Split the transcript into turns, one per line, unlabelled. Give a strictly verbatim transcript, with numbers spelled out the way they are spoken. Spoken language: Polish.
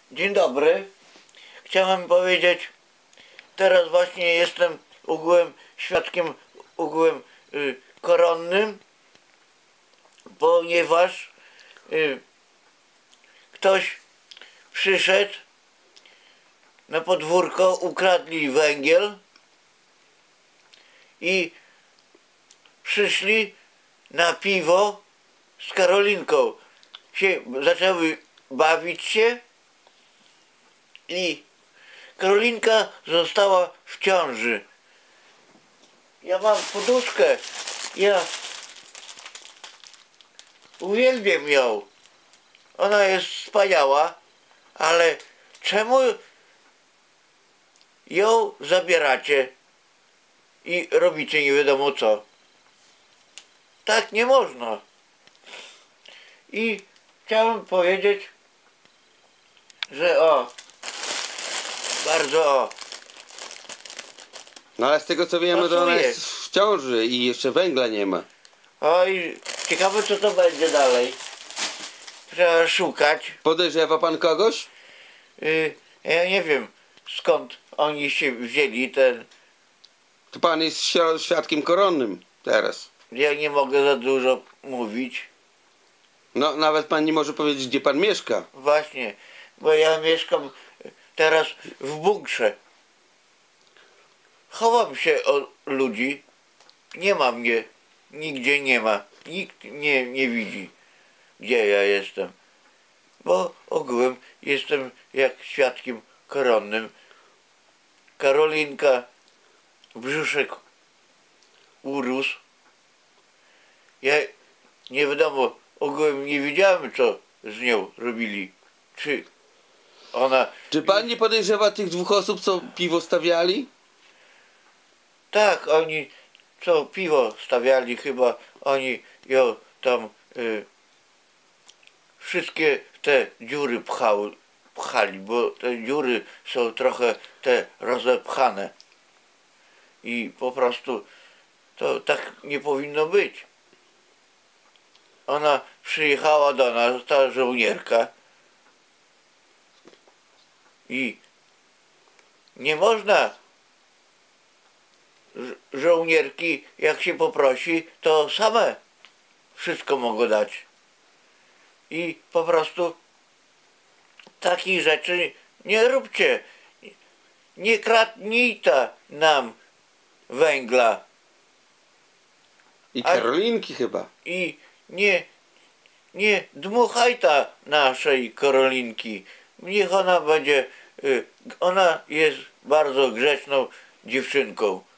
Dzień dobry. Chciałem powiedzieć, teraz właśnie jestem ogółem świadkiem ogółem y, koronnym, ponieważ y, ktoś przyszedł na podwórko, ukradli węgiel i przyszli na piwo z Karolinką. Się, zaczęły bawić się i Karolinka została w ciąży. Ja mam poduszkę, ja uwielbiam ją. Ona jest wspaniała, ale czemu ją zabieracie i robicie nie wiadomo co? Tak nie można. I chciałem powiedzieć, że o, bardzo o.
No ale z tego co wiemy, to ona
Pasuje.
jest w ciąży i jeszcze węgla nie ma.
Oj, ciekawe co to będzie dalej. Trzeba szukać.
Podejrzewa pan kogoś?
Yy, ja nie wiem skąd oni się wzięli ten.
To pan jest śro- świadkiem koronnym teraz.
Ja nie mogę za dużo mówić.
No nawet pan nie może powiedzieć, gdzie pan mieszka.
Właśnie, bo ja mieszkam teraz w bunkrze. Chowam się od ludzi. Nie ma mnie. Nigdzie nie ma. Nikt nie, nie widzi, gdzie ja jestem. Bo ogółem jestem jak świadkiem koronnym. Karolinka, brzuszek urósł. Ja nie wiadomo, ogółem nie wiedziałem, co z nią robili. Czy ona...
Czy pan nie podejrzewa tych dwóch osób, co piwo stawiali?
Tak, oni co piwo stawiali, chyba oni ją tam y, wszystkie te dziury pchały, pchali, bo te dziury są trochę te rozepchane. I po prostu to tak nie powinno być. Ona przyjechała do nas, ta żołnierka, i nie można żo- żołnierki, jak się poprosi, to same wszystko mogą dać. I po prostu takich rzeczy nie róbcie. Nie kradnijta nam węgla.
I
A-
Karolinki chyba.
I nie, nie dmuchajta naszej Karolinki. Niech ona będzie, y, ona jest bardzo grzeczną dziewczynką.